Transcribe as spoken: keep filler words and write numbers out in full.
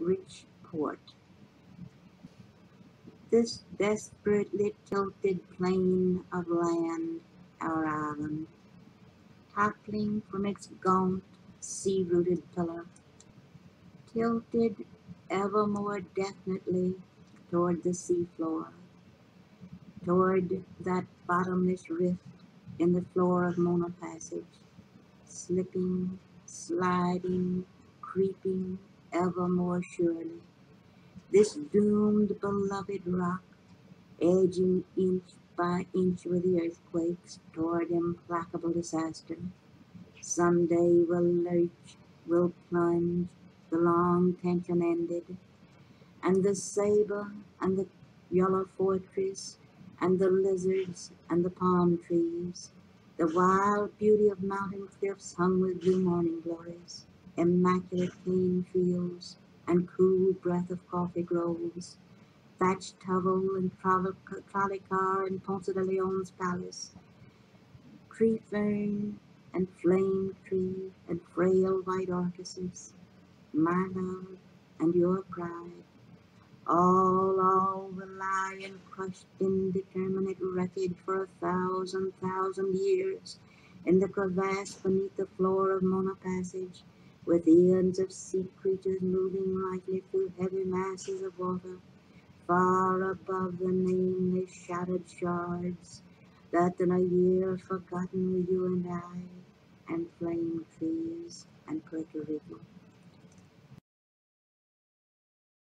rich port. This desperately tilted plain of land, our island, toppling from its gaunt, sea-rooted pillar, tilted ever more definitely toward the seafloor, toward that bottomless rift in the floor of Mona Passage, slipping, sliding, creeping ever more surely. This doomed, beloved rock, edging inch by inch with the earthquakes toward implacable disaster, someday will lurch, will plunge, the long tension ended, and the saber and the yellow fortress and the lizards and the palm trees, the wild beauty of mountain cliffs hung with blue morning glories, immaculate clean fields and cool breath of coffee groves, thatched hovel and trolley car in Ponce de Leon's palace, tree fern and flame tree and frail white orchises, my love and your pride, all, all will lie in crushed indeterminate wreckage for a thousand, thousand years in the crevasse beneath the floor of Mona Passage, with eons of sea creatures moving lightly through heavy masses of water, far above the nameless shattered shards, that in a year forgotten were you and I, and flame trees, and Puerto Rico.